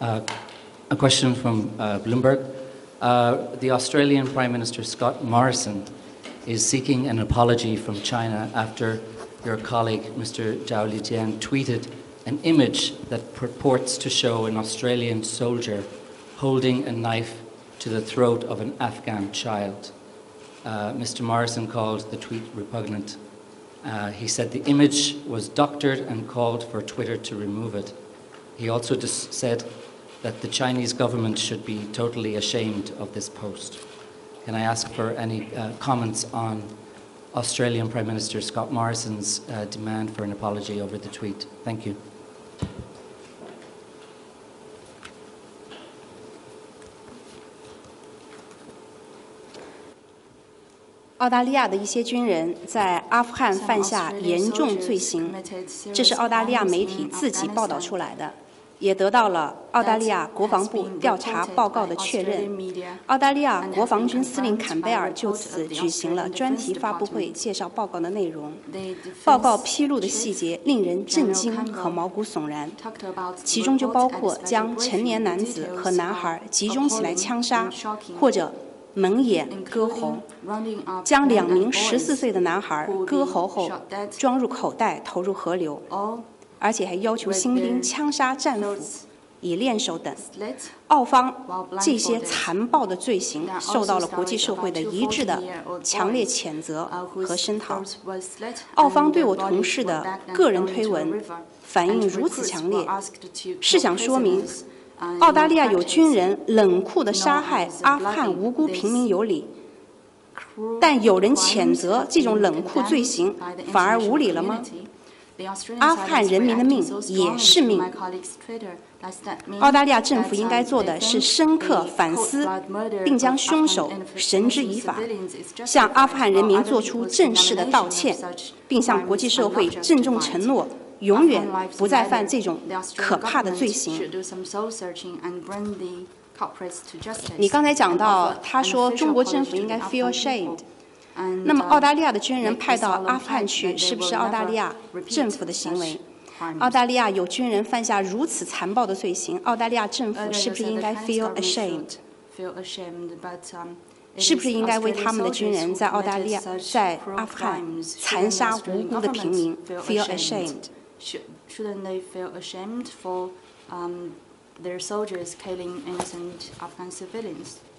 A question from Bloomberg. The Australian Prime Minister Scott Morrison is seeking an apology from China after your colleague, Mr. Zhao Lijian, tweeted an image that purports to show an Australian soldier holding a knife to the throat of an Afghan child. Mr. Morrison called the tweet repugnant. He said the image was doctored and called for Twitter to remove it. He also said that the Chinese government should be totally ashamed of this post. Can I ask for any comments on Australian Prime Minister Scott Morrison's demand for an apology over the tweet? Thank you. 澳大利亚的一些军人在阿富汗犯下严重罪行，这是澳大利亚媒体自己报道出来的，也得到了澳大利亚国防部调查报告的确认。澳大利亚国防军司令坎贝尔就此举行了专题发布会，介绍报告的内容。报告披露的细节令人震惊和毛骨悚然，其中就包括将成年男子和男孩集中起来枪杀，或者 蒙眼、割喉，将2名14岁的男孩割喉后装入口袋投入河流，而且还要求新兵枪杀战俘以练手等。澳方这些残暴的罪行受到了国际社会的一致的强烈谴责和声讨。澳方对我同事的个人推文反应如此强烈，是想说明 澳大利亚有军人冷酷地杀害阿富汗无辜平民有理，但有人谴责这种冷酷罪行反而无理了吗？阿富汗人民的命也是命。澳大利亚政府应该做的是深刻反思，并将凶手绳之以法，向阿富汗人民做出正式的道歉，并向国际社会郑重承诺 永远不再犯这种可怕的罪行。你刚才讲到，他说中国政府应该 feel ashamed。那么，澳大利亚的军人派到阿富汗去，是不是澳大利亚政府的行为？澳大利亚有军人犯下如此残暴的罪行，澳大利亚政府是不是应该 feel ashamed？ 是不是应该为他们的军人在澳大利亚、在阿富汗残杀无辜的平民 feel ashamed？ Shouldn't they feel ashamed for their soldiers killing innocent Afghan civilians?